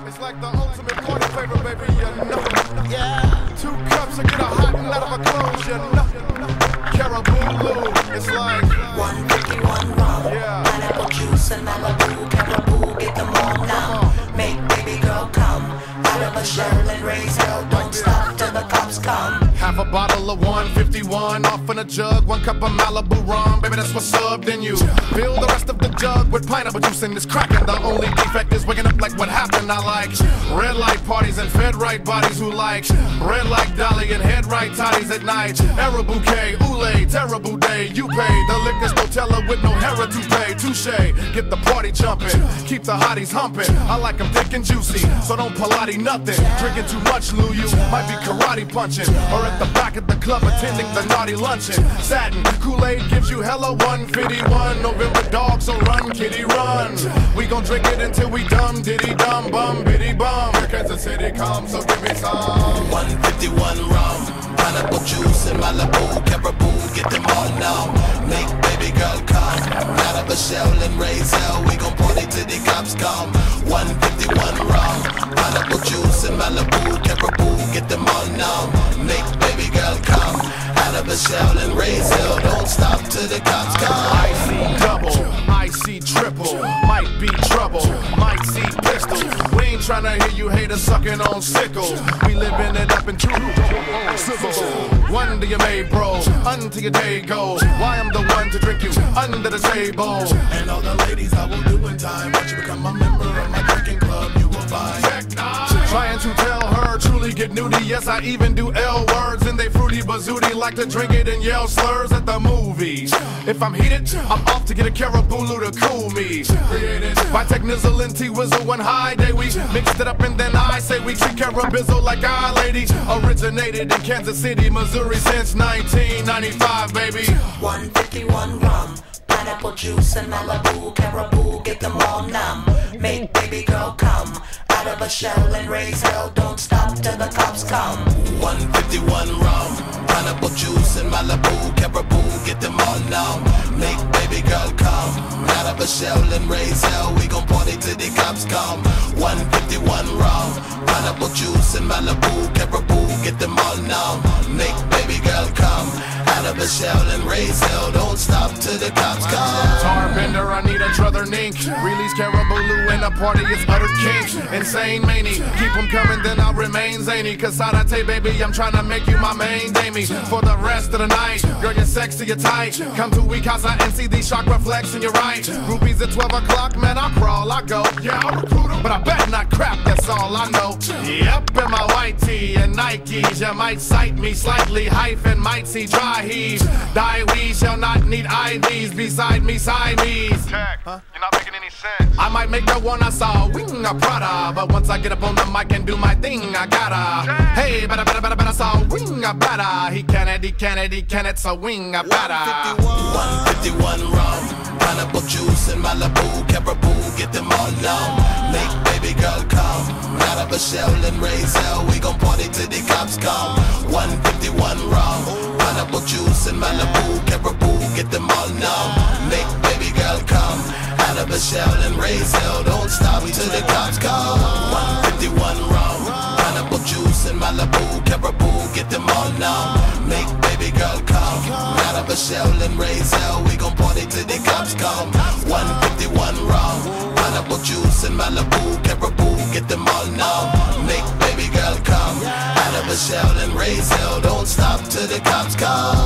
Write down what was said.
It's like the ultimate party flavor, baby, you know. Yeah. 2 cups and get a hot and out of a clothes, you know. Caribou, it's like 151 rum, yeah. Pineapple juice and Malibu, Caribou, get them all now. Make baby girl come out of a shell and raise hell. Don't stop till the cops come. Half a bottle of 151 off in a jug, 1 cup of Malibu rum, baby, that's what's up. Then you fill the rest of the jug with pineapple juice and it's cracking. The only defect is waking up like what happened. I like red light parties and fed right bodies who like red like Dolly and head right toddies at night. Era bouquet, oolay, terrible day. You pay the liquor store teller with no hair to pay. Touche, get the party jumping, keep the hotties humping. I like them thick and juicy, so don't Pilates nothing. Drinking too much, Lou, you might be karate punching, or at the back of the club attending the naughty luncheon. Satin Kool-Aid gives you hella 151. November dog, so run, kitty, run. We gon' drink it until we dumb, diddy dum, bum, biddy bum. Here Kansas City comes, so give me some 151 rum, pineapple juice and Malibu, Caribou, get them all now. Make baby girl come out of a shell and raise hell. We gon' party till the cops come. 151 rum, pineapple juice and Malibu, Caribou, get them all now. Make baby girl come out of a shell and raise hell. Don't stop till the cops come. I see double, I see triple, might be trouble, might see pistol. We ain't tryna hear you haters sucking on sickles. We living it up in true civil. One to your made, bro, until your day goes. Why I'm the one to drink you under the table. And all the ladies I will do in time. Once you become a member of my drinking club, you will find. Trying to tell her, truly get nudie. Yes, I even do L words and they fruity bazooty. Like to drink it and yell slurs at the movies. If I'm heated, I'm off to get a Caribou to cool me. Created by Technizzle and T-Wizzle one high day. We mixed it up and then I say we treat Carabizzle like our lady. Originated in Kansas City, Missouri since 1995, baby. 151 rum, pineapple juice and Malibu, Caribou, get them all numb. Make baby girl come out of a shell and raise hell. Don't stop till the cops come. 151 rum, pineapple juice and Malibu, Caribou, get them all numb. Make baby girl come out of a shell and raise hell. We gon' party till the cops come. 151 rum, pineapple juice and Malibu, Caribou, get them all numb. Make baby girl come out of a shell and raise hell. Don't stop till the cops come. Tarbender, I need a druther nink. Release Caribou in a party, it's utter kink. Insane manie, keep them coming, then I'll remain zany. Cause Sadate, baby, I'm tryna make you my main damie. For the rest of the night, girl, you're sexy, you're tight. Come to Weekasa and see these shock reflects in your right. Groupies at 12 o'clock, man, I'll crawl, I go. Yeah, I'll recruit them, but I bet not crap, that's all I know. Yep, in my white tee and Nikes, you might sight me slightly, hyphen, might see dry heaves. Die, we shall not need IVs beside me, Siamese. Tech, you're not making any sense. I might make the one I saw, wing a Prada. But once I get up on the mic and do my thing, I gotta. Hey, better, saw wing a better. He can it, so wing a better. 151 rum, pineapple juice and Malibu, Caribou, get them all numb. Make baby girl come out of a shell and raise hell. We gon' party till the cops come. 151 rum, pineapple juice and Malibu, Caribou, get them all numb. Make baby girl come out of a shell and raise hell. Don't stop till the cops come. 151 rum, pineapple juice and Malibu, Caribou, get them all numb. Make baby girl come out of a shell and raise hell. We gon' party till the cops come. 151 rum, pineapple juice and Malibu, Caribou, get them all numb. Make baby girl come out of a shell and raise hell. Don't stop till the cops come.